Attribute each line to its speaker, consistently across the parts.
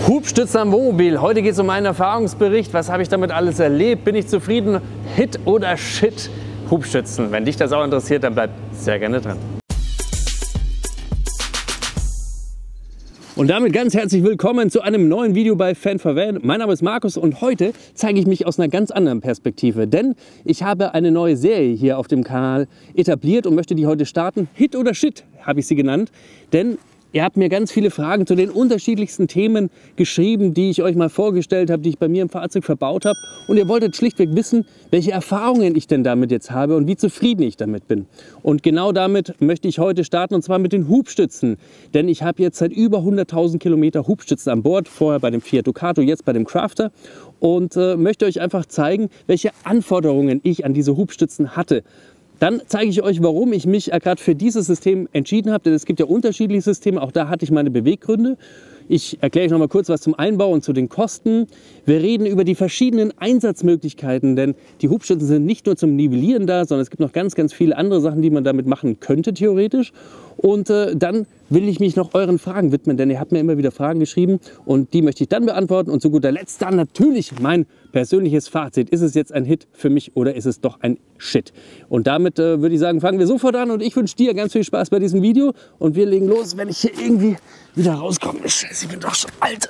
Speaker 1: Hubstützen am Wohnmobil. Heute geht es um meinen Erfahrungsbericht. Was habe ich damit alles erlebt? Bin ich zufrieden? Hit oder Shit? Hubstützen. Wenn dich das auch interessiert, dann bleib sehr gerne dran. Und damit ganz herzlich willkommen zu einem neuen Video bei Fan4Van. Mein Name ist Markus und heute zeige ich mich aus einer ganz anderen Perspektive. Denn ich habe eine neue Serie hier auf dem Kanal etabliert und möchte die heute starten. Hit oder Shit habe ich sie genannt. Denn ihr habt mir ganz viele Fragen zu den unterschiedlichsten Themen geschrieben, die ich euch mal vorgestellt habe, die ich bei mir im Fahrzeug verbaut habe. Und ihr wolltet schlichtweg wissen, welche Erfahrungen ich denn damit jetzt habe und wie zufrieden ich damit bin. Und genau damit möchte ich heute starten, und zwar mit den Hubstützen. Denn ich habe jetzt seit über 100.000 Kilometer Hubstützen an Bord, vorher bei dem Fiat Ducato, jetzt bei dem Crafter. Und möchte euch einfach zeigen, welche Anforderungen ich an diese Hubstützen hatte. Dann zeige ich euch, warum ich mich gerade für dieses System entschieden habe, denn es gibt ja unterschiedliche Systeme, auch da hatte ich meine Beweggründe. Ich erkläre euch noch mal kurz was zum Einbau und zu den Kosten. Wir reden über die verschiedenen Einsatzmöglichkeiten, denn die Hubstützen sind nicht nur zum Nivellieren da, sondern es gibt noch ganz viele andere Sachen, die man damit machen könnte, theoretisch. Und dann will ich mich noch euren Fragen widmen, denn ihr habt mir immer wieder Fragen geschrieben und die möchte ich dann beantworten. Und zu guter Letzt dann natürlich mein persönliches Fazit. Ist es jetzt ein Hit für mich oder ist es doch ein Shit? Und damit würde ich sagen, fangen wir sofort an und ich wünsche dir ganz viel Spaß bei diesem Video. Und wir legen los, wenn ich hier irgendwie wieder rauskomme. Scheiße, ich bin doch schon alt.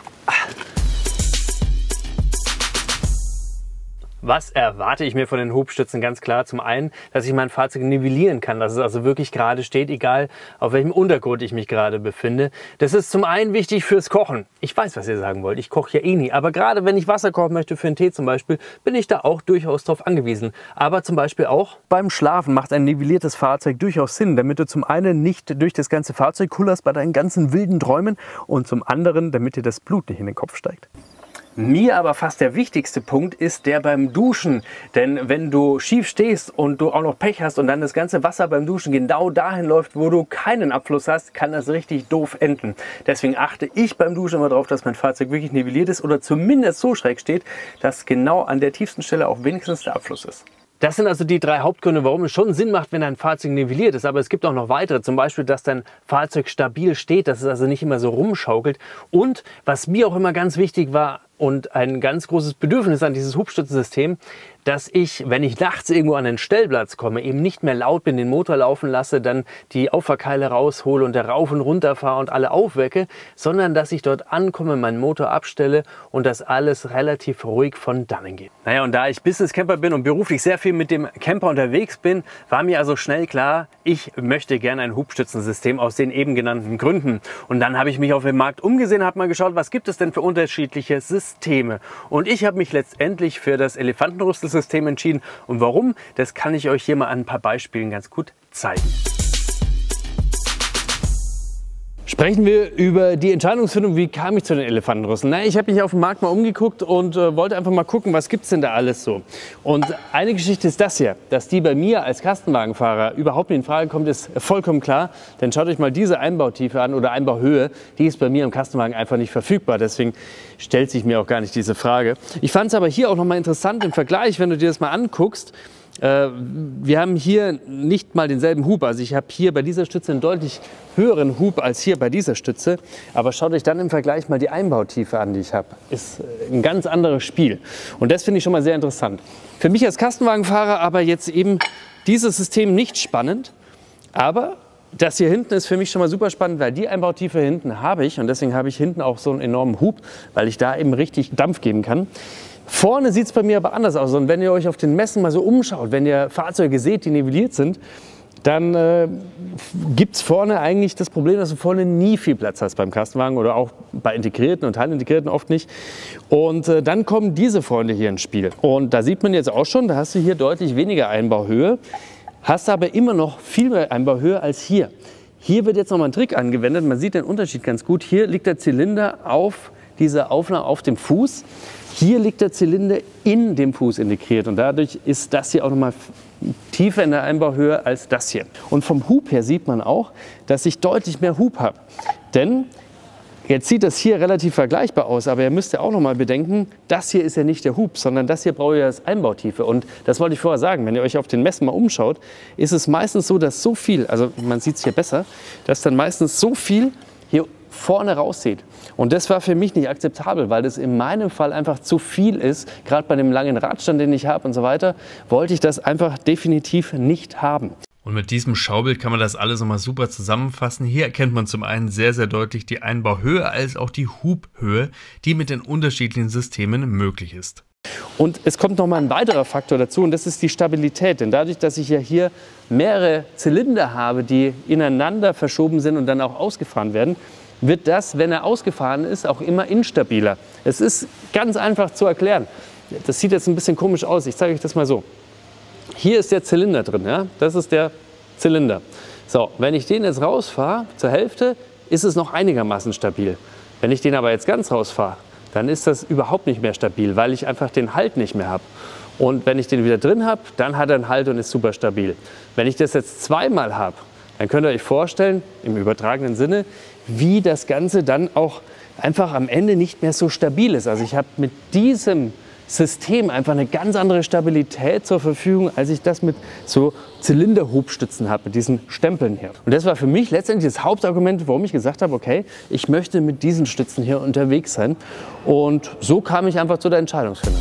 Speaker 1: Was erwarte ich mir von den Hubstützen? Ganz klar, zum einen, dass ich mein Fahrzeug nivellieren kann, dass es also wirklich gerade steht, egal auf welchem Untergrund ich mich gerade befinde. Das ist zum einen wichtig fürs Kochen. Ich weiß, was ihr sagen wollt, ich koche ja eh nie, aber gerade wenn ich Wasser kochen möchte für einen Tee zum Beispiel, bin ich da auch durchaus drauf angewiesen. Aber zum Beispiel auch beim Schlafen macht ein nivelliertes Fahrzeug durchaus Sinn, damit du zum einen nicht durch das ganze Fahrzeug kullerst bei deinen ganzen wilden Träumen und zum anderen, damit dir das Blut nicht in den Kopf steigt. Mir aber fast der wichtigste Punkt ist der beim Duschen, denn wenn du schief stehst und du auch noch Pech hast und dann das ganze Wasser beim Duschen genau dahin läuft, wo du keinen Abfluss hast, kann das richtig doof enden. Deswegen achte ich beim Duschen immer darauf, dass mein Fahrzeug wirklich nivelliert ist oder zumindest so schräg steht, dass genau an der tiefsten Stelle auch wenigstens der Abfluss ist. Das sind also die drei Hauptgründe, warum es schon Sinn macht, wenn ein Fahrzeug nivelliert ist. Aber es gibt auch noch weitere, zum Beispiel, dass dein Fahrzeug stabil steht, dass es also nicht immer so rumschaukelt. Und was mir auch immer ganz wichtig war und ein ganz großes Bedürfnis an dieses Hubstützensystem, dass ich, wenn ich nachts irgendwo an den Stellplatz komme, eben nicht mehr laut bin, den Motor laufen lasse, dann die Auffahrkeile raushole und da rauf und runter fahre und alle aufwecke, sondern dass ich dort ankomme, meinen Motor abstelle und das alles relativ ruhig von dannen geht. Naja, und da ich Business Camper bin und beruflich sehr viel mit dem Camper unterwegs bin, war mir also schnell klar, ich möchte gerne ein Hubstützensystem aus den eben genannten Gründen. Und dann habe ich mich auf dem Markt umgesehen, habe mal geschaut, was gibt es denn für unterschiedliche Systeme. Und ich habe mich letztendlich für das Elefantenrüsselsystem entschieden. Und warum? Das kann ich euch hier mal an ein paar Beispielen ganz gut zeigen. Sprechen wir über die Entscheidungsfindung, wie kam ich zu den Elefantenrüsseln? Na, ich habe mich auf dem Markt mal umgeguckt und wollte einfach mal gucken, was gibt es denn da alles so. Und eine Geschichte ist das hier, dass die bei mir als Kastenwagenfahrer überhaupt nicht in Frage kommt, ist vollkommen klar. Denn schaut euch mal diese Einbautiefe an oder Einbauhöhe, die ist bei mir im Kastenwagen einfach nicht verfügbar. Deswegen stellt sich mir auch gar nicht diese Frage. Ich fand es aber hier auch noch mal interessant im Vergleich, wenn du dir das mal anguckst. Wir haben hier nicht mal denselben Hub, also ich habe hier bei dieser Stütze einen deutlich höheren Hub als hier bei dieser Stütze, aber schaut euch dann im Vergleich mal die Einbautiefe an, die ich habe. Ist ein ganz anderes Spiel und das finde ich schon mal sehr interessant. Für mich als Kastenwagenfahrer aber jetzt eben dieses System nicht spannend, aber das hier hinten ist für mich schon mal super spannend, weil die Einbautiefe hinten habe ich und deswegen habe ich hinten auch so einen enormen Hub, weil ich da eben richtig Dampf geben kann. Vorne sieht es bei mir aber anders aus und wenn ihr euch auf den Messen mal so umschaut, wenn ihr Fahrzeuge seht, die nivelliert sind, dann gibt es vorne eigentlich das Problem, dass du vorne nie viel Platz hast beim Kastenwagen oder auch bei integrierten und teilintegrierten oft nicht. Und dann kommen diese Freunde hier ins Spiel. Und da sieht man jetzt auch schon, da hast du hier deutlich weniger Einbauhöhe, hast aber immer noch viel mehr Einbauhöhe als hier. Hier wird jetzt noch mal ein Trick angewendet, man sieht den Unterschied ganz gut. Hier liegt der Zylinder auf dieser Aufnahme auf dem Fuß. Hier liegt der Zylinder in dem Fuß integriert und dadurch ist das hier auch noch mal tiefer in der Einbauhöhe als das hier. Und vom Hub her sieht man auch, dass ich deutlich mehr Hub habe. Denn jetzt sieht das hier relativ vergleichbar aus, aber ihr müsst ja auch noch mal bedenken, das hier ist ja nicht der Hub, sondern das hier braucht ja das Einbautiefe. Und das wollte ich vorher sagen, wenn ihr euch auf den Messen mal umschaut, ist es meistens so, dass so viel, also man sieht es hier besser, dass dann meistens so viel hier vorne rauszieht. Und das war für mich nicht akzeptabel, weil das in meinem Fall einfach zu viel ist. Gerade bei dem langen Radstand, den ich habe und so weiter, wollte ich das einfach definitiv nicht haben.
Speaker 2: Und mit diesem Schaubild kann man das alles nochmal super zusammenfassen. Hier erkennt man zum einen sehr, sehr deutlich die Einbauhöhe als auch die Hubhöhe, die mit den unterschiedlichen Systemen möglich ist.
Speaker 1: Und es kommt noch mal ein weiterer Faktor dazu und das ist die Stabilität. Denn dadurch, dass ich ja hier mehrere Zylinder habe, die ineinander verschoben sind und dann auch ausgefahren werden, wird das, wenn er ausgefahren ist, auch immer instabiler. Es ist ganz einfach zu erklären. Das sieht jetzt ein bisschen komisch aus. Ich zeige euch das mal so. Hier ist der Zylinder drin, ja? Das ist der Zylinder. So, wenn ich den jetzt rausfahre, zur Hälfte, ist es noch einigermaßen stabil. Wenn ich den aber jetzt ganz rausfahre, dann ist das überhaupt nicht mehr stabil, weil ich einfach den Halt nicht mehr habe. Und wenn ich den wieder drin habe, dann hat er einen Halt und ist super stabil. Wenn ich das jetzt zweimal habe, dann könnt ihr euch vorstellen, im übertragenen Sinne, wie das Ganze dann auch einfach am Ende nicht mehr so stabil ist. Also ich habe mit diesem System einfach eine ganz andere Stabilität zur Verfügung, als ich das mit so Zylinderhubstützen habe, mit diesen Stempeln hier. Und das war für mich letztendlich das Hauptargument, warum ich gesagt habe, okay, ich möchte mit diesen Stützen hier unterwegs sein. Und so kam ich einfach zu der Entscheidungsfindung.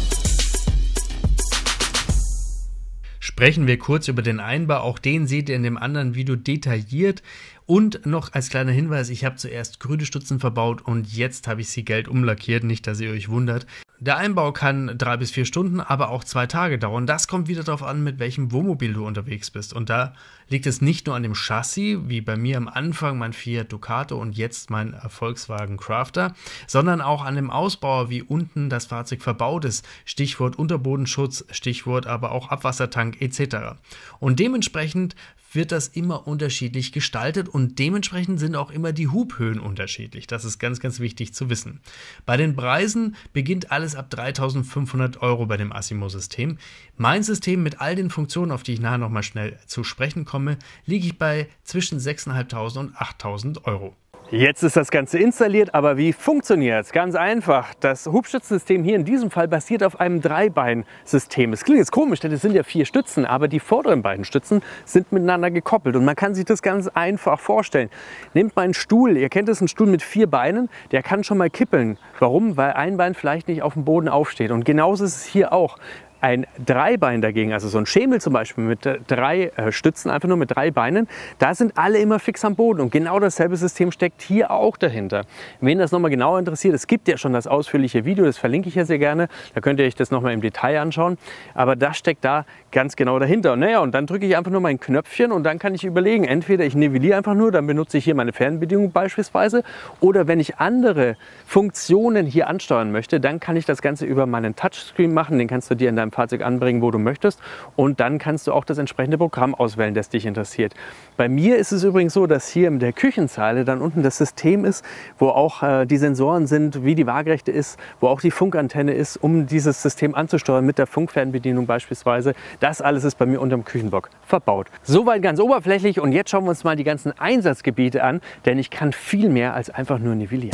Speaker 2: Sprechen wir kurz über den Einbau, auch den seht ihr in dem anderen Video detailliert. Und noch als kleiner Hinweis, ich habe zuerst grüne Stützen verbaut und jetzt habe ich sie gelb umlackiert, nicht dass ihr euch wundert. Der Einbau kann 3 bis 4 Stunden, aber auch 2 Tage dauern. Das kommt wieder darauf an, mit welchem Wohnmobil du unterwegs bist. Und da liegt es nicht nur an dem Chassis, wie bei mir am Anfang mein Fiat Ducato und jetzt mein Volkswagen Crafter, sondern auch an dem Ausbau, wie unten das Fahrzeug verbaut ist. Stichwort Unterbodenschutz, Stichwort aber auch Abwassertank etc. Und dementsprechend wird das immer unterschiedlich gestaltet und dementsprechend sind auch immer die Hubhöhen unterschiedlich. Das ist ganz, ganz wichtig zu wissen. Bei den Preisen beginnt alles ab 3.500 € bei dem Asimo-System. Mein System mit all den Funktionen, auf die ich nachher nochmal schnell zu sprechen komme, liege ich bei zwischen 6.500 und 8.000 €.
Speaker 1: Jetzt ist das Ganze installiert, aber wie funktioniert es? Ganz einfach. Das Hubstützensystem hier in diesem Fall basiert auf einem Dreibeinsystem. Es klingt jetzt komisch, denn es sind ja 4 Stützen, aber die vorderen beiden Stützen sind miteinander gekoppelt und man kann sich das ganz einfach vorstellen. Nehmt mal einen Stuhl, ihr kennt es, einen Stuhl mit 4 Beinen, der kann schon mal kippeln. Warum? Weil ein Bein vielleicht nicht auf dem Boden aufsteht. Und genauso ist es hier auch. Ein Dreibein dagegen, also so ein Schemel zum Beispiel mit 3 Stützen, einfach nur mit 3 Beinen, da sind alle immer fix am Boden und genau dasselbe System steckt hier auch dahinter. Wen das nochmal genauer interessiert, es gibt ja schon das ausführliche Video, das verlinke ich ja sehr gerne, da könnt ihr euch das nochmal im Detail anschauen, aber das steckt da ganz genau dahinter. Und naja, und dann drücke ich einfach nur mein Knöpfchen und dann kann ich überlegen, entweder ich nivelliere einfach nur, dann benutze ich hier meine Fernbedienung beispielsweise, oder wenn ich andere Funktionen hier ansteuern möchte, dann kann ich das Ganze über meinen Touchscreen machen, den kannst du dir in deinem Fahrzeug anbringen, wo du möchtest, und dann kannst du auch das entsprechende Programm auswählen, das dich interessiert. Bei mir ist es übrigens so, dass hier in der Küchenzeile dann unten das System ist, wo auch die Sensoren sind, wie die Waagerechte ist, wo auch die Funkantenne ist, um dieses System anzusteuern mit der Funkfernbedienung beispielsweise. Das alles ist bei mir unterm Küchenblock verbaut. Soweit ganz oberflächlich und jetzt schauen wir uns mal die ganzen Einsatzgebiete an, denn ich kann viel mehr als einfach nur nivellieren.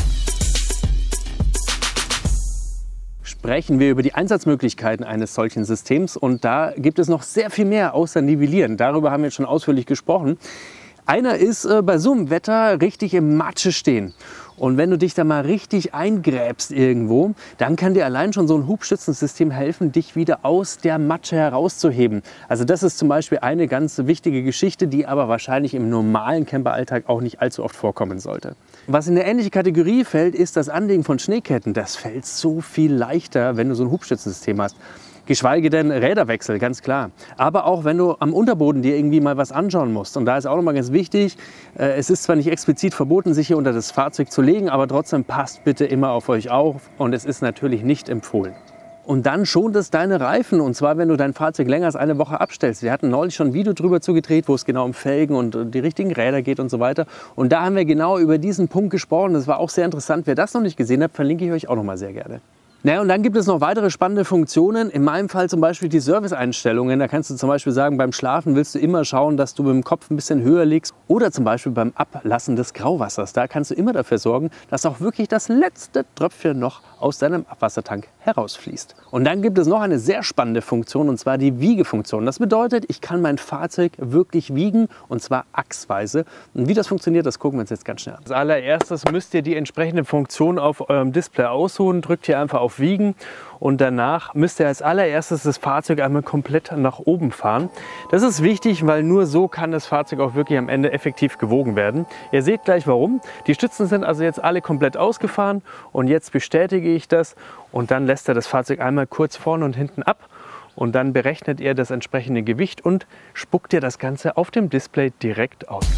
Speaker 1: Sprechen wir über die Einsatzmöglichkeiten eines solchen Systems und da gibt es noch sehr viel mehr außer Nivellieren. Darüber haben wir schon ausführlich gesprochen. Einer ist bei so einem Wetter richtig im Matsche stehen. Und wenn du dich da mal richtig eingräbst irgendwo, dann kann dir allein schon so ein Hubstützensystem helfen, dich wieder aus der Matsche herauszuheben. Also das ist zum Beispiel eine ganz wichtige Geschichte, die aber wahrscheinlich im normalen Camperalltag auch nicht allzu oft vorkommen sollte. Was in eine ähnliche Kategorie fällt, ist das Anlegen von Schneeketten. Das fällt so viel leichter, wenn du so ein Hubstützensystem hast. Geschweige denn Räderwechsel, ganz klar. Aber auch wenn du am Unterboden dir irgendwie mal was anschauen musst. Und da ist auch nochmal ganz wichtig, es ist zwar nicht explizit verboten, sich hier unter das Fahrzeug zu legen, aber trotzdem passt bitte immer auf euch auf und es ist natürlich nicht empfohlen. Und dann schont es deine Reifen, und zwar wenn du dein Fahrzeug länger als eine Woche abstellst. Wir hatten neulich schon ein Video drüber zugedreht, wo es genau um Felgen und die richtigen Räder geht und so weiter. Und da haben wir genau über diesen Punkt gesprochen. Das war auch sehr interessant. Wer das noch nicht gesehen hat, verlinke ich euch auch noch mal sehr gerne. Naja, und dann gibt es noch weitere spannende Funktionen. In meinem Fall zum Beispiel die Serviceeinstellungen. Da kannst du zum Beispiel sagen, beim Schlafen willst du immer schauen, dass du mit dem Kopf ein bisschen höher liegst. Oder zum Beispiel beim Ablassen des Grauwassers. Da kannst du immer dafür sorgen, dass auch wirklich das letzte Tröpfchen noch aus deinem Abwassertank herausfließt. Und dann gibt es noch eine sehr spannende Funktion, und zwar die Wiegefunktion. Das bedeutet, ich kann mein Fahrzeug wirklich wiegen, und zwar achsweise. Und wie das funktioniert, das gucken wir uns jetzt ganz schnell an. Als allererstes müsst ihr die entsprechende Funktion auf eurem Display aussuchen. Drückt hier einfach auf Wiegen und danach müsst ihr als allererstes das Fahrzeug einmal komplett nach oben fahren. Das ist wichtig, weil nur so kann das Fahrzeug auch wirklich am Ende effektiv gewogen werden. Ihr seht gleich warum. Die Stützen sind also jetzt alle komplett ausgefahren und jetzt bestätige ich das und dann lässt er das Fahrzeug einmal kurz vorne und hinten ab und dann berechnet er das entsprechende Gewicht und spuckt dir das Ganze auf dem Display direkt aus.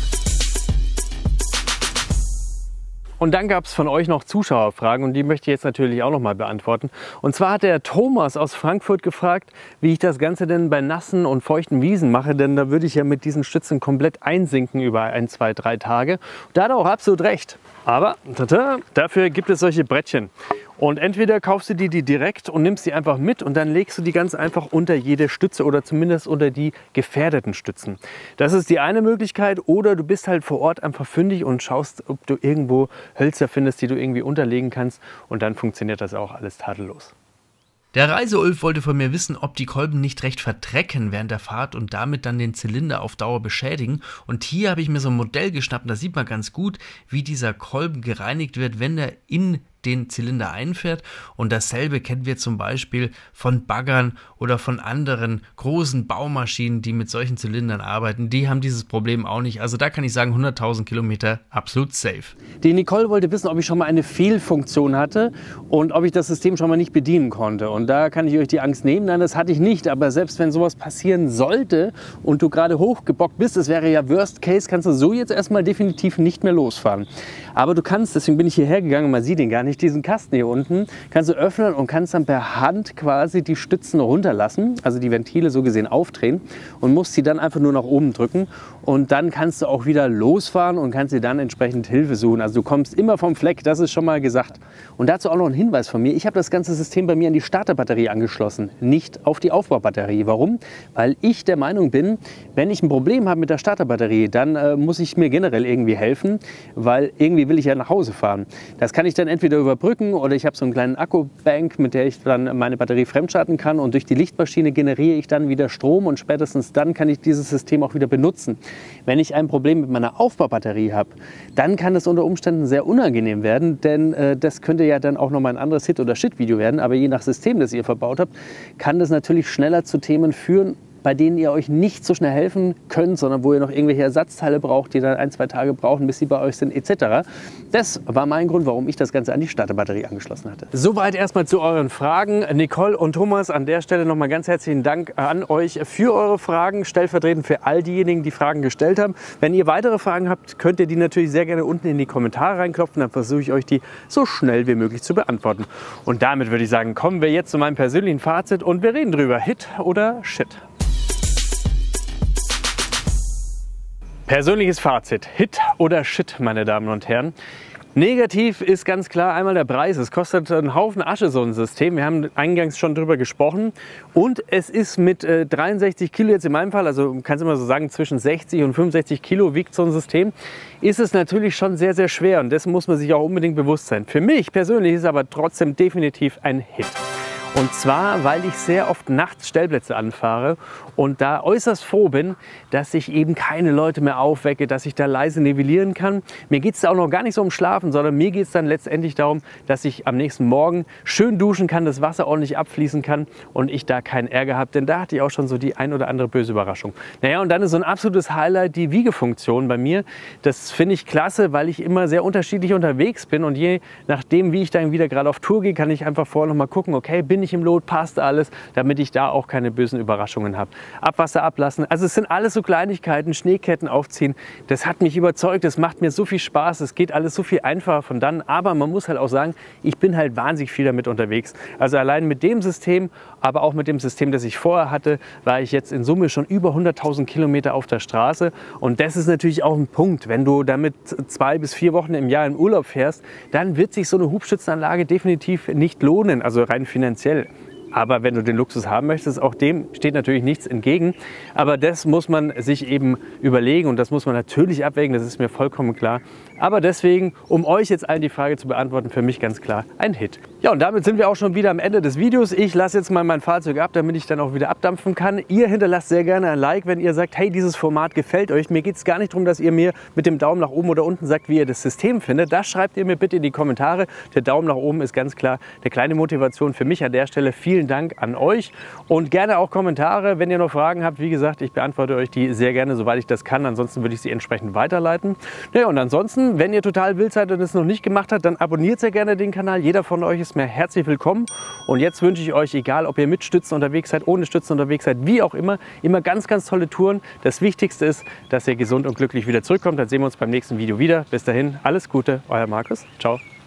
Speaker 1: Und dann gab es von euch noch Zuschauerfragen und die möchte ich jetzt natürlich auch noch mal beantworten. Und zwar hat der Thomas aus Frankfurt gefragt, wie ich das Ganze denn bei nassen und feuchten Wiesen mache, denn da würde ich ja mit diesen Stützen komplett einsinken über 1, 2, 3 Tage. Da hat er auch absolut recht. Aber dafür gibt es solche Brettchen. Und entweder kaufst du die direkt und nimmst die einfach mit und dann legst du die ganz einfach unter jede Stütze oder zumindest unter die gefährdeten Stützen. Das ist die eine Möglichkeit, oder du bist halt vor Ort einfach fündig und schaust, ob du irgendwo Hölzer findest, die du irgendwie unterlegen kannst, und dann funktioniert das auch alles tadellos.
Speaker 2: Der Reiseulf wollte von mir wissen, ob die Kolben nicht recht verdrecken während der Fahrt und damit dann den Zylinder auf Dauer beschädigen. Und hier habe ich mir so ein Modell geschnappt und da sieht man ganz gut, wie dieser Kolben gereinigt wird, wenn er in den Zylinder einfährt. Und dasselbe kennen wir zum Beispiel von Baggern oder von anderen großen Baumaschinen, die mit solchen Zylindern arbeiten. Die haben dieses Problem auch nicht. Also da kann ich sagen, 100.000 Kilometer absolut safe.
Speaker 1: Die Nicole wollte wissen, ob ich schon mal eine Fehlfunktion hatte und ob ich das System schon mal nicht bedienen konnte. Und da kann ich euch die Angst nehmen. Nein, das hatte ich nicht. Aber selbst wenn sowas passieren sollte und du gerade hochgebockt bist, das wäre ja Worst Case, kannst du so jetzt erstmal definitiv nicht mehr losfahren. Aber du kannst, deswegen bin ich hierher gegangen, man sieht den gar nicht, diesen Kasten hier unten kannst du öffnen und kannst dann per Hand quasi die Stützen runterlassen, also die Ventile so gesehen aufdrehen, und musst sie dann einfach nur nach oben drücken und dann kannst du auch wieder losfahren und kannst dir dann entsprechend Hilfe suchen. Also du kommst immer vom Fleck, das ist schon mal gesagt. Und dazu auch noch ein Hinweis von mir: Ich habe das ganze System bei mir an die Starterbatterie angeschlossen, nicht auf die Aufbaubatterie. Warum? Weil ich der Meinung bin, wenn ich ein Problem habe mit der Starterbatterie, dann muss ich mir generell irgendwie helfen, weil irgendwie will ich ja nach Hause fahren. Das kann ich dann entweder überbrücken oder ich habe so einen kleinen Akkubank, mit der ich dann meine Batterie fremdschalten kann, und durch die Lichtmaschine generiere ich dann wieder Strom und spätestens dann kann ich dieses System auch wieder benutzen. Wenn ich ein Problem mit meiner Aufbaubatterie habe, dann kann es unter Umständen sehr unangenehm werden, denn das könnte ja dann auch noch mal ein anderes Hit- oder Shit-Video werden, aber je nach System, das ihr verbaut habt, kann das natürlich schneller zu Themen führen, bei denen ihr euch nicht so schnell helfen könnt, sondern wo ihr noch irgendwelche Ersatzteile braucht, die dann 1, 2 Tage brauchen, bis sie bei euch sind, etc. Das war mein Grund, warum ich das Ganze an die Starterbatterie angeschlossen hatte. Soweit erstmal zu euren Fragen. Nicole und Thomas, an der Stelle nochmal ganz herzlichen Dank an euch für eure Fragen, stellvertretend für all diejenigen, die Fragen gestellt haben. Wenn ihr weitere Fragen habt, könnt ihr die natürlich sehr gerne unten in die Kommentare reinklopfen, dann versuche ich euch die so schnell wie möglich zu beantworten. Und damit würde ich sagen, kommen wir jetzt zu meinem persönlichen Fazit und wir reden drüber: Hit oder Shit? Persönliches Fazit: Hit oder Shit, meine Damen und Herren. Negativ ist ganz klar einmal der Preis. Es kostet einen Haufen Asche, so ein System. Wir haben eingangs schon drüber gesprochen. Und es ist mit 63 Kilo jetzt in meinem Fall, also kannst du mal so sagen, zwischen 60 und 65 Kilo wiegt so ein System, ist es natürlich schon sehr, sehr schwer. Und dessen muss man sich auch unbedingt bewusst sein. Für mich persönlich ist es aber trotzdem definitiv ein Hit. Und zwar, weil ich sehr oft nachts Stellplätze anfahre und da äußerst froh bin, dass ich eben keine Leute mehr aufwecke, dass ich da leise nivellieren kann. Mir geht es da auch noch gar nicht so um Schlafen, sondern mir geht es dann letztendlich darum, dass ich am nächsten Morgen schön duschen kann, das Wasser ordentlich abfließen kann und ich da keinen Ärger habe, denn da hatte ich auch schon so die ein oder andere böse Überraschung. Naja, und dann ist so ein absolutes Highlight die Wiegefunktion bei mir. Das finde ich klasse, weil ich immer sehr unterschiedlich unterwegs bin und je nachdem, wie ich dann wieder gerade auf Tour gehe, kann ich einfach vorher noch mal gucken, okay, bin bin ich im Lot, passt alles, damit ich da auch keine bösen Überraschungen habe. Abwasser ablassen, also es sind alles so Kleinigkeiten, Schneeketten aufziehen, das hat mich überzeugt, das macht mir so viel Spaß, es geht alles so viel einfacher von dann, aber man muss halt auch sagen, ich bin halt wahnsinnig viel damit unterwegs. Also allein mit dem System, aber auch mit dem System, das ich vorher hatte, war ich jetzt in Summe schon über 100.000 Kilometer auf der Straße und das ist natürlich auch ein Punkt, wenn du damit 2 bis 4 Wochen im Jahr in Urlaub fährst, dann wird sich so eine Hubschützenanlage definitiv nicht lohnen, also rein finanziell. Aber wenn du den Luxus haben möchtest, auch dem steht natürlich nichts entgegen. Aber das muss man sich eben überlegen und das muss man natürlich abwägen, das ist mir vollkommen klar. Aber deswegen, um euch jetzt allen die Frage zu beantworten, für mich ganz klar ein Hit. Ja, und damit sind wir auch schon wieder am Ende des Videos. Ich lasse jetzt mal mein Fahrzeug ab, damit ich dann auch wieder abdampfen kann. Ihr hinterlasst sehr gerne ein Like, wenn ihr sagt, hey, dieses Format gefällt euch. Mir geht es gar nicht darum, dass ihr mir mit dem Daumen nach oben oder unten sagt, wie ihr das System findet. Das schreibt ihr mir bitte in die Kommentare. Der Daumen nach oben ist ganz klar eine kleine Motivation für mich an der Stelle. Vielen Dank an euch und gerne auch Kommentare, wenn ihr noch Fragen habt. Wie gesagt, ich beantworte euch die sehr gerne, soweit ich das kann. Ansonsten würde ich sie entsprechend weiterleiten. Ja, und ansonsten, wenn ihr total wild seid und es noch nicht gemacht habt, dann abonniert sehr gerne den Kanal. Jeder von euch ist mir herzlich willkommen. Und jetzt wünsche ich euch, egal ob ihr mit Stützen unterwegs seid, ohne Stützen unterwegs seid, wie auch immer ganz, ganz tolle Touren. Das Wichtigste ist, dass ihr gesund und glücklich wieder zurückkommt. Dann sehen wir uns beim nächsten Video wieder. Bis dahin, alles Gute, euer Markus. Ciao.